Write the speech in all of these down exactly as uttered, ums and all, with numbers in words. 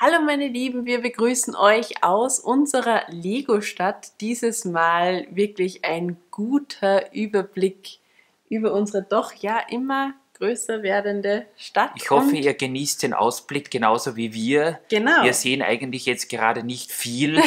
Hallo meine Lieben, wir begrüßen euch aus unserer Lego-Stadt. Dieses Mal wirklich ein guter Überblick über unsere doch ja immer größer werdende Stadt. Ich hoffe, Und ihr genießt den Ausblick genauso wie wir. Genau. Wir sehen eigentlich jetzt gerade nicht viel,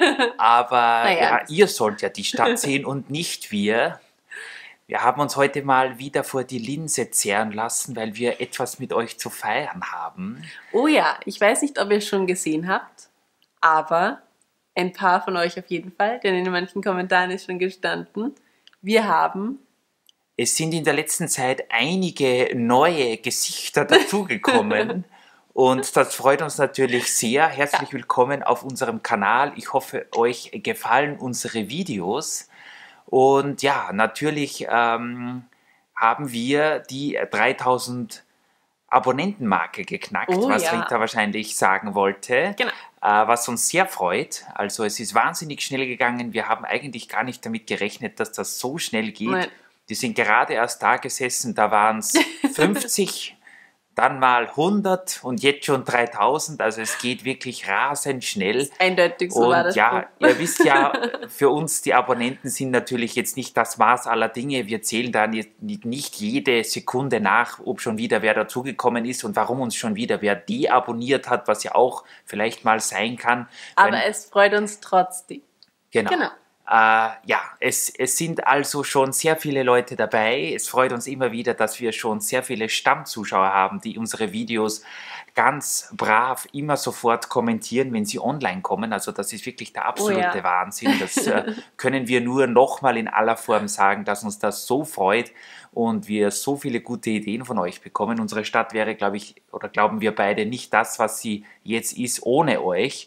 aber Naja. ja, ihr sollt ja die Stadt sehen und nicht wir. Wir haben uns heute mal wieder vor die Linse zehren lassen, weil wir etwas mit euch zu feiern haben. Oh ja, ich weiß nicht, ob ihr es schon gesehen habt, aber ein paar von euch auf jeden Fall, denn in manchen Kommentaren ist schon gestanden, wir haben... Es sind in der letzten Zeit einige neue Gesichter dazugekommen und das freut uns natürlich sehr. Herzlich willkommen auf unserem Kanal. Ich hoffe, euch gefallen unsere Videos. Und ja, natürlich ähm, haben wir die dreitausend Abonnentenmarke geknackt, Oh was ja. Rita wahrscheinlich sagen wollte, Genau. äh, was uns sehr freut. Also es ist wahnsinnig schnell gegangen. Wir haben eigentlich gar nicht damit gerechnet, dass das so schnell geht. Nein. Die sind gerade erst da gesessen, da waren es fünfzig, dann mal hundert und jetzt schon dreitausend. Also es geht wirklich rasend schnell. Eindeutig so Und war das. ja, ihr wisst ja, für uns die Abonnenten sind natürlich jetzt nicht das Maß aller Dinge. Wir zählen da nicht, nicht jede Sekunde nach, ob schon wieder wer dazugekommen ist und warum uns schon wieder wer deabonniert hat, was ja auch vielleicht mal sein kann. Aber Wenn, es freut uns trotzdem. genau. Genau. Äh, ja, es, es sind also schon sehr viele Leute dabei. Es freut uns immer wieder, dass wir schon sehr viele Stammzuschauer haben, die unsere Videos ganz brav immer sofort kommentieren, wenn sie online kommen. Also das ist wirklich der absolute Oh ja. Wahnsinn. Das äh, können wir nur nochmal in aller Form sagen, dass uns das so freut und wir so viele gute Ideen von euch bekommen. Unsere Stadt wäre, glaube ich, oder glauben wir beide, nicht das, was sie jetzt ist, ohne euch.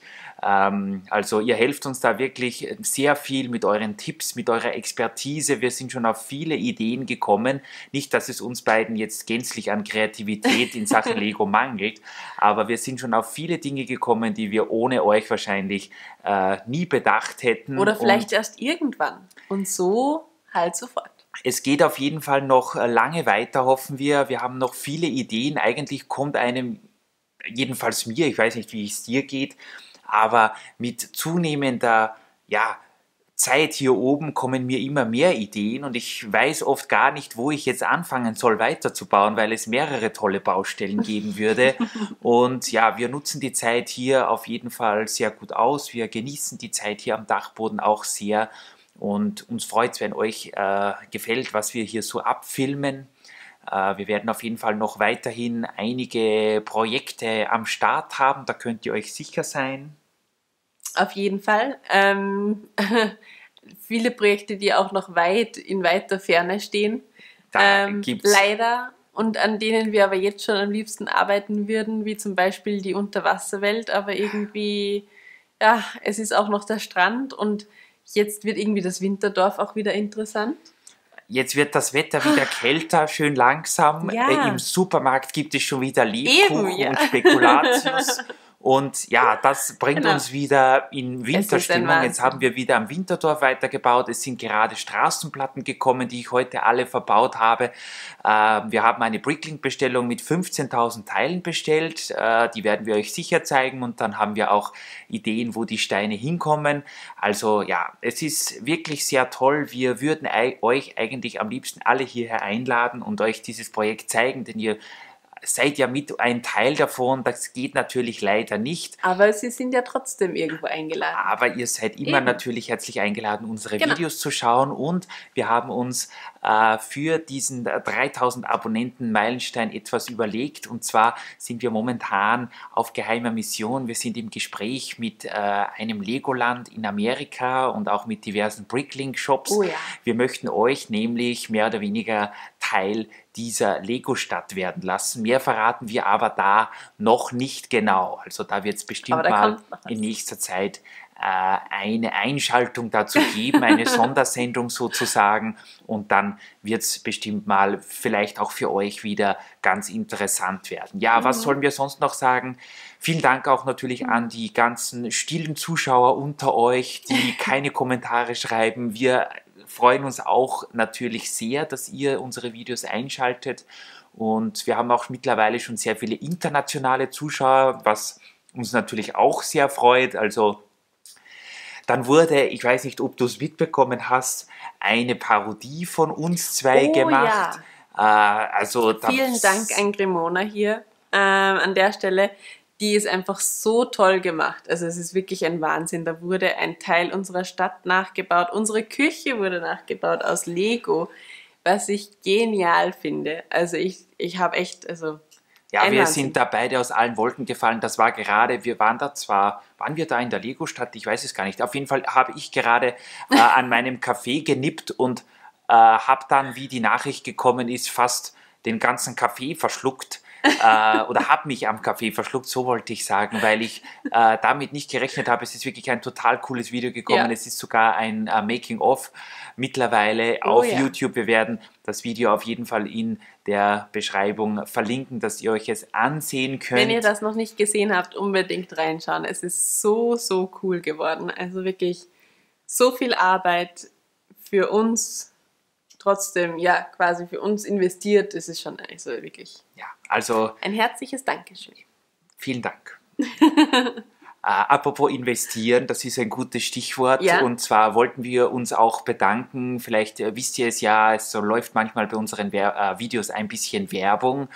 Also ihr helft uns da wirklich sehr viel mit euren Tipps, mit eurer Expertise. Wir sind schon auf viele Ideen gekommen. Nicht, dass es uns beiden jetzt gänzlich an Kreativität in Sachen Lego mangelt, aber wir sind schon auf viele Dinge gekommen, die wir ohne euch wahrscheinlich äh, nie bedacht hätten. Oder vielleicht Und erst irgendwann. Und so halt sofort. es geht auf jeden Fall noch lange weiter, hoffen wir. Wir haben noch viele Ideen. Eigentlich kommt einem, jedenfalls mir, ich weiß nicht, wie es dir geht, aber mit zunehmender ja, Zeit hier oben kommen mir immer mehr Ideen und ich weiß oft gar nicht, wo ich jetzt anfangen soll weiterzubauen, weil es mehrere tolle Baustellen geben würde. Und ja, wir nutzen die Zeit hier auf jeden Fall sehr gut aus. Wir genießen die Zeit hier am Dachboden auch sehr und uns freut es, wenn euch äh, gefällt, was wir hier so abfilmen. Wir werden auf jeden Fall noch weiterhin einige Projekte am Start haben, da könnt ihr euch sicher sein. Auf jeden Fall. Ähm, viele Projekte, die auch noch weit in weiter Ferne stehen. Da Ähm, gibt's leider. Und an denen wir aber jetzt schon am liebsten arbeiten würden, wie zum Beispiel die Unterwasserwelt. Aber irgendwie, ja, es ist auch noch der Strand und jetzt wird irgendwie das Winterdorf auch wieder interessant. Jetzt wird das Wetter wieder kälter, schön langsam. Ja. Äh, Im Supermarkt gibt es schon wieder Lebkuchen Eben, ja. und Spekulatius. Und ja, das bringt Genau. uns wieder in Es ist ein Winterstimmung. Wahnsinn. Jetzt haben wir wieder am Winterdorf weitergebaut. Es sind gerade Straßenplatten gekommen, die ich heute alle verbaut habe. Äh, wir haben eine Bricklink-Bestellung mit fünfzehntausend Teilen bestellt. Äh, die werden wir euch sicher zeigen. Und dann haben wir auch Ideen, wo die Steine hinkommen. Also ja, es ist wirklich sehr toll. Wir würden euch eigentlich am liebsten alle hierher einladen und euch dieses Projekt zeigen, denn ihr seid ja mit ein Teil davon, das geht natürlich leider nicht. Aber sie sind ja trotzdem irgendwo eingeladen. Aber ihr seid immer Eben. natürlich herzlich eingeladen, unsere Genau. Videos zu schauen und wir haben uns äh, für diesen dreitausend Abonnenten Meilenstein etwas überlegt und zwar sind wir momentan auf geheimer Mission. Wir sind im Gespräch mit äh, einem Legoland in Amerika und auch mit diversen Bricklink-Shops. Oh ja. Wir möchten euch nämlich mehr oder weniger Teil dieser Lego-Stadt werden lassen. Mehr verraten wir aber da noch nicht genau. Also da wird es bestimmt Aber da mal kommt noch was. in nächster Zeit äh, eine Einschaltung dazu geben, eine Sondersendung sozusagen und dann wird es bestimmt mal vielleicht auch für euch wieder ganz interessant werden. Ja, Mhm. was sollen wir sonst noch sagen? Vielen Dank auch natürlich an die ganzen stillen Zuschauer unter euch, die keine Kommentare schreiben. Wir freuen uns auch natürlich sehr, dass ihr unsere Videos einschaltet und wir haben auch mittlerweile schon sehr viele internationale Zuschauer, was uns natürlich auch sehr freut. Also dann wurde, ich weiß nicht, ob du es mitbekommen hast, eine Parodie von uns zwei Oh, gemacht. ja. Äh, also Vielen Dank an Grimona hier ähm, an der Stelle. Die ist einfach so toll gemacht. Also es ist wirklich ein Wahnsinn. Da wurde ein Teil unserer Stadt nachgebaut. Unsere Küche wurde nachgebaut aus Lego, was ich genial finde. Also ich, ich habe echt, also Ja, ein wir Wahnsinn. sind da beide aus allen Wolken gefallen. Das war gerade, wir waren da zwar, waren wir da in der Lego-Stadt? Ich weiß es gar nicht. Auf jeden Fall habe ich gerade äh, an meinem Kaffee genippt und äh, habe dann, wie die Nachricht gekommen ist, fast den ganzen Kaffee verschluckt. äh, oder habe mich am Kaffee verschluckt, so wollte ich sagen, weil ich äh, damit nicht gerechnet habe. Es ist wirklich ein total cooles Video gekommen. Ja. Es ist sogar ein äh, Making-of mittlerweile Oh auf ja. YouTube. Wir werden das Video auf jeden Fall in der Beschreibung verlinken, dass ihr euch es ansehen könnt. Wenn ihr das noch nicht gesehen habt, unbedingt reinschauen. Es ist so, so cool geworden. Also wirklich so viel Arbeit für uns, trotzdem, ja, quasi für uns investiert. Es ist schon, also wirklich Ja, also ein herzliches Dankeschön. vielen Dank. Äh, apropos investieren, das ist ein gutes Stichwort. Ja. Und zwar wollten wir uns auch bedanken. Vielleicht äh, wisst ihr es ja, es so läuft manchmal bei unseren Wer äh, Videos ein bisschen Werbung.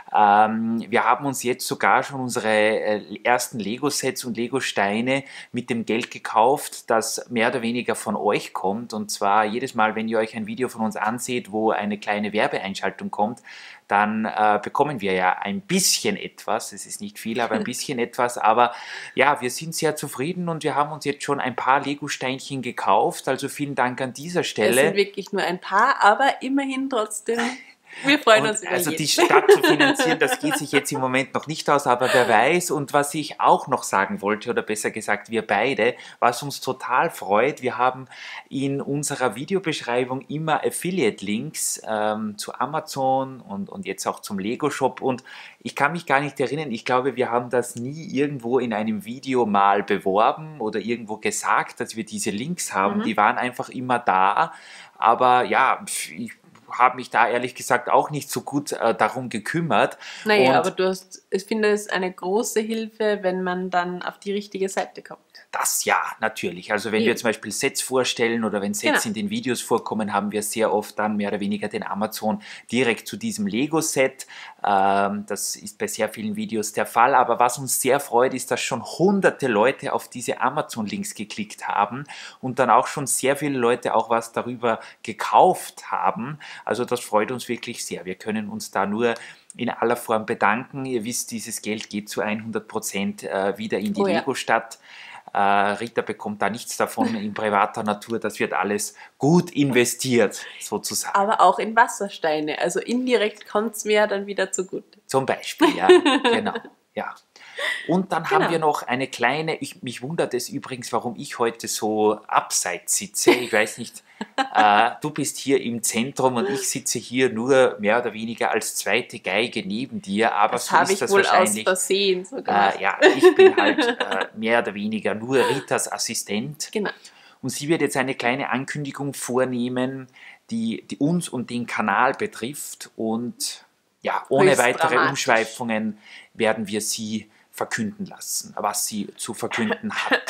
Ähm, wir haben uns jetzt sogar schon unsere äh, ersten Lego-Sets und Lego-Steine mit dem Geld gekauft, das mehr oder weniger von euch kommt. Und zwar jedes Mal, wenn ihr euch ein Video von uns anseht, wo eine kleine Werbeeinschaltung kommt, dann äh, bekommen wir ja ein bisschen etwas. Es ist nicht viel, aber ein bisschen etwas. Aber ja, wir sind sehr zufrieden und wir haben uns jetzt schon ein paar Lego-Steinchen gekauft. Also vielen Dank an dieser Stelle. Es sind wirklich nur ein paar, aber immerhin trotzdem. Wir freuen Und uns über also jeden. die Stadt zu finanzieren, das geht sich jetzt im Moment noch nicht aus, aber wer weiß. Und was ich auch noch sagen wollte, oder besser gesagt wir beide, was uns total freut, wir haben in unserer Videobeschreibung immer Affiliate-Links ähm, zu Amazon und, und jetzt auch zum Lego-Shop. Und ich kann mich gar nicht erinnern, ich glaube, wir haben das nie irgendwo in einem Video mal beworben oder irgendwo gesagt, dass wir diese Links haben. Mhm. Die waren einfach immer da. Aber ja, ich habe mich da ehrlich gesagt auch nicht so gut äh, darum gekümmert. Naja, Und aber du hast, ich finde es eine große Hilfe, wenn man dann auf die richtige Seite kommt. das ja, natürlich. Also wenn Eben. wir zum Beispiel Sets vorstellen oder wenn Sets Genau. in den Videos vorkommen, haben wir sehr oft dann mehr oder weniger den Amazon direkt zu diesem Lego-Set. Ähm, das ist bei sehr vielen Videos der Fall. Aber was uns sehr freut, ist, dass schon hunderte Leute auf diese Amazon-Links geklickt haben und dann auch schon sehr viele Leute auch was darüber gekauft haben. Also das freut uns wirklich sehr. Wir können uns da nur in aller Form bedanken. Ihr wisst, dieses Geld geht zu hundert Prozent äh, wieder in die Oh ja. Lego-Stadt. Äh, Rita bekommt da nichts davon in privater Natur. Das wird alles gut investiert, sozusagen. Aber auch in Wassersteine. Also indirekt kommt es mir dann wieder zugute. Zum Beispiel, ja, genau. Ja. Und dann Genau. haben wir noch eine kleine, ich, mich wundert es übrigens, warum ich heute so abseits sitze. Ich weiß nicht, äh, du bist hier im Zentrum und ich sitze hier nur mehr oder weniger als zweite Geige neben dir, aber Das so habe ist ich das wohl aus wahrscheinlich. Versehen so gemacht. Äh, ja, ich bin halt äh, mehr oder weniger nur Ritas Assistent. Genau. Und sie wird jetzt eine kleine Ankündigung vornehmen, die, die uns und den Kanal betrifft. Und ja, ohne Höchst weitere dramatisch. Umschweifungen werden wir sie verkünden lassen, was sie zu verkünden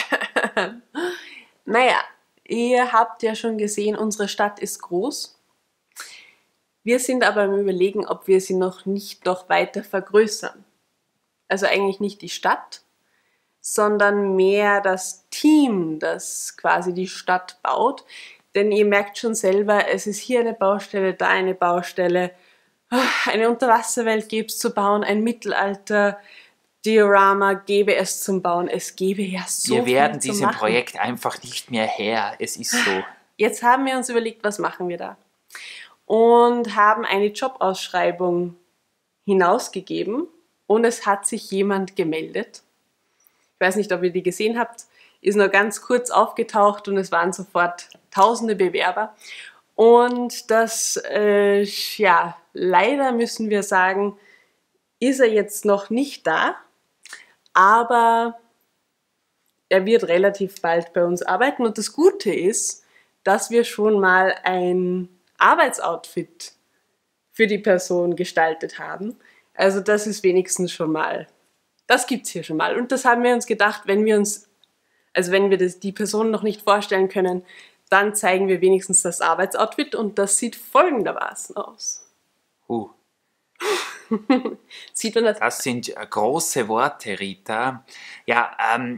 hat. Naja, ihr habt ja schon gesehen, unsere Stadt ist groß. Wir sind aber im Überlegen, ob wir sie noch nicht noch weiter vergrößern. Also eigentlich nicht die Stadt, sondern mehr das Team, das quasi die Stadt baut. Denn ihr merkt schon selber, es ist hier eine Baustelle, da eine Baustelle. Eine Unterwasserwelt gäbe es zu bauen, ein Mittelalter Diorama gäbe es zum Bauen. Es gäbe ja so Wir werden viel zu diesem machen. Projekt einfach nicht mehr Herr. Es ist so. Jetzt haben wir uns überlegt, was machen wir da? Und haben eine Jobausschreibung hinausgegeben und es hat sich jemand gemeldet. Ich weiß nicht, ob ihr die gesehen habt, ist nur ganz kurz aufgetaucht und es waren sofort tausende Bewerber. Und das, äh, ja, leider müssen wir sagen, ist er jetzt noch nicht da, aber er wird relativ bald bei uns arbeiten. Und das Gute ist, dass wir schon mal ein Arbeitsoutfit für die Person gestaltet haben. Also das ist wenigstens schon mal das gibt's hier schon mal. Und das haben wir uns gedacht, wenn wir uns, also wenn wir das, die Person noch nicht vorstellen können, dann zeigen wir wenigstens das Arbeitsoutfit und das sieht folgendermaßen aus. Uh. Sieht man das? Das sind äh, große Worte, Rita. Ja, ähm,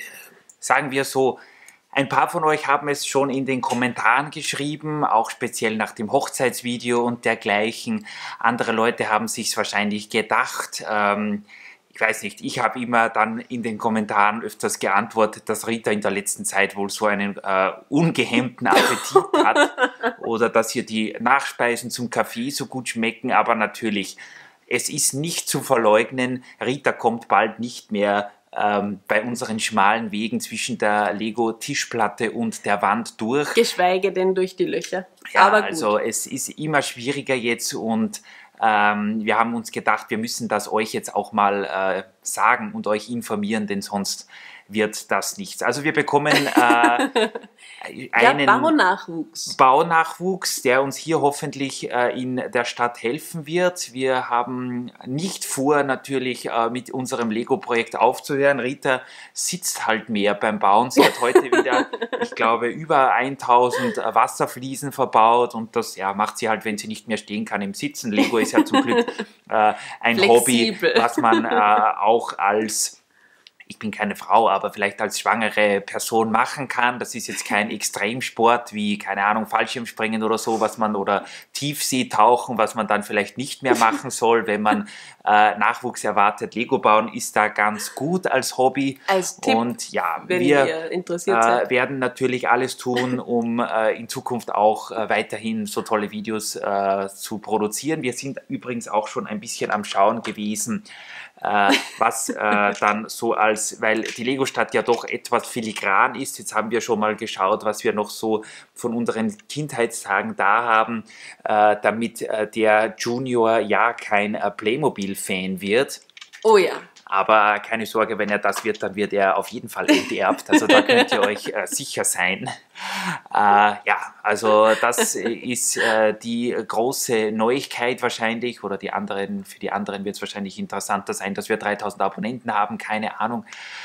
sagen wir so, ein paar von euch haben es schon in den Kommentaren geschrieben, auch speziell nach dem Hochzeitsvideo und dergleichen. Andere Leute haben sich wahrscheinlich gedacht. Ähm, ich weiß nicht, ich habe immer dann in den Kommentaren öfters geantwortet, dass Rita in der letzten Zeit wohl so einen äh, ungehemmten Appetit hat oder dass ihr die Nachspeisen zum Kaffee so gut schmecken. Aber natürlich, es ist nicht zu verleugnen, Rita kommt bald nicht mehr Ähm, bei unseren schmalen Wegen zwischen der Lego-Tischplatte und der Wand durch. Geschweige denn durch die Löcher. Ja, aber gut. Also es ist immer schwieriger jetzt und ähm, wir haben uns gedacht, wir müssen das euch jetzt auch mal äh, sagen und euch informieren, denn sonst wird das nichts. Also wir bekommen äh, einen ja, Baunachwuchs. Baunachwuchs, der uns hier hoffentlich äh, in der Stadt helfen wird. Wir haben nicht vor, natürlich äh, mit unserem Lego-Projekt aufzuhören. Rita sitzt halt mehr beim Bauen. Sie hat heute wieder, ich glaube, über tausend Wasserfliesen verbaut und das ja, macht sie halt, wenn sie nicht mehr stehen kann, im Sitzen. Lego ist ja zum Glück äh, ein Flexibel. Hobby, was man äh, auch als ich bin keine Frau, aber vielleicht als schwangere Person machen kann. Das ist jetzt kein Extremsport wie, keine Ahnung, Fallschirmspringen oder so, was man, oder Tiefseetauchen, was man dann vielleicht nicht mehr machen soll, wenn man äh, Nachwuchs erwartet. Lego bauen ist da ganz gut als Hobby. Als Tipp, und ja, wenn wir ihr interessiert seid. Äh, werden natürlich alles tun, um äh, in Zukunft auch äh, weiterhin so tolle Videos äh, zu produzieren. Wir sind übrigens auch schon ein bisschen am Schauen gewesen, Äh, was äh, dann so als, weil die Lego-Stadt ja doch etwas filigran ist, jetzt haben wir schon mal geschaut, was wir noch so von unseren Kindheitstagen da haben, äh, damit äh, der Junior ja kein äh, Playmobil-Fan wird. Oh ja. Aber keine Sorge, wenn er das wird, dann wird er auf jeden Fall enterbt. Also da könnt ihr euch äh, sicher sein. Äh, ja, also das ist äh, die große Neuigkeit wahrscheinlich. Oder die anderen, für die anderen wird es wahrscheinlich interessanter sein, dass wir dreitausend Abonnenten haben. Keine Ahnung.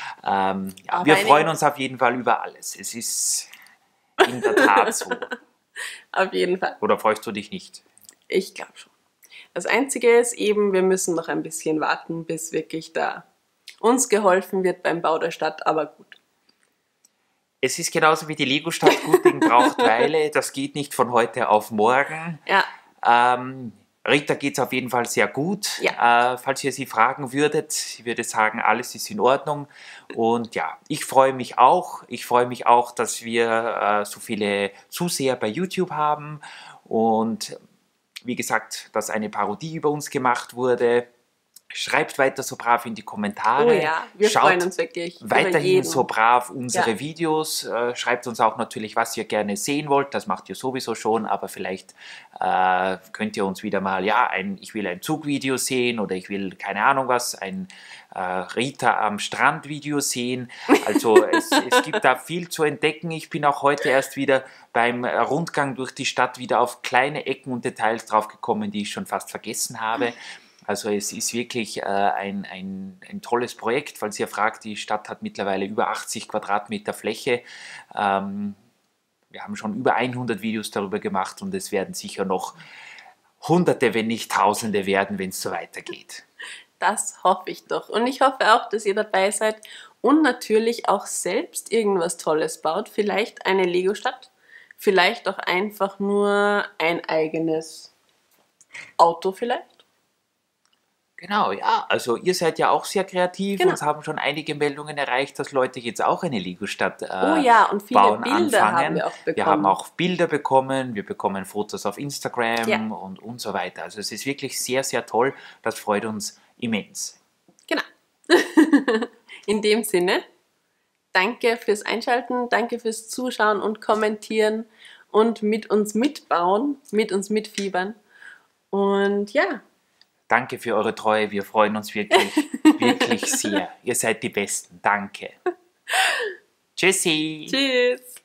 Ähm, ja, wir freuen uns auf jeden Fall über alles. Es ist in der Tat so. Auf jeden Fall. Oder freust du dich nicht? Ich glaube schon. Das Einzige ist eben, wir müssen noch ein bisschen warten, bis wirklich da uns geholfen wird beim Bau der Stadt, aber gut. Es ist genauso wie die Lego-Stadt, gut Ding braucht Weile, das geht nicht von heute auf morgen. Ja. Ähm, Rita geht es auf jeden Fall sehr gut. Ja. Äh, falls ihr sie fragen würdet, sie würde sagen, alles ist in Ordnung. Und ja, ich freue mich auch. Ich freue mich auch, dass wir äh, so viele Zuseher bei YouTube haben und wie gesagt, dass eine Parodie über uns gemacht wurde. Schreibt weiter so brav in die Kommentare. Oh ja, wir Schaut freuen uns wirklich. weiterhin so brav unsere ja. Videos. Äh, schreibt uns auch natürlich, was ihr gerne sehen wollt. Das macht ihr sowieso schon, aber vielleicht äh, könnt ihr uns wieder mal, ja, ein, ich will ein Zugvideo sehen oder ich will, keine Ahnung was, ein äh, Rita am Strand Video sehen. Also es, es gibt da viel zu entdecken. Ich bin auch heute erst wieder beim Rundgang durch die Stadt wieder auf kleine Ecken und Details draufgekommen, die ich schon fast vergessen habe. Also es ist wirklich äh, ein, ein, ein tolles Projekt, falls ihr fragt, die Stadt hat mittlerweile über achtzig Quadratmeter Fläche. Ähm, wir haben schon über hundert Videos darüber gemacht und es werden sicher noch Hunderte, wenn nicht Tausende werden, wenn es so weitergeht. Das hoffe ich doch. Und ich hoffe auch, dass ihr dabei seid und natürlich auch selbst irgendwas Tolles baut. Vielleicht eine Lego-Stadt, vielleicht auch einfach nur ein eigenes Auto vielleicht. Genau, ja, also ihr seid ja auch sehr kreativ. Genau. Uns haben schon einige Meldungen erreicht, dass Leute jetzt auch eine Lego-Stadt äh, oh ja, und viele bauen Bilder anfangen. haben wir auch bekommen. Wir haben auch Bilder bekommen, wir bekommen Fotos auf Instagram ja. und, und so weiter. Also es ist wirklich sehr, sehr toll. Das freut uns immens. Genau. In dem Sinne, danke fürs Einschalten, danke fürs Zuschauen und Kommentieren und mit uns mitbauen, mit uns mitfiebern. Und ja. Danke für eure Treue, wir freuen uns wirklich, wirklich sehr. Ihr seid die Besten. Danke. Tschüssi. Tschüss.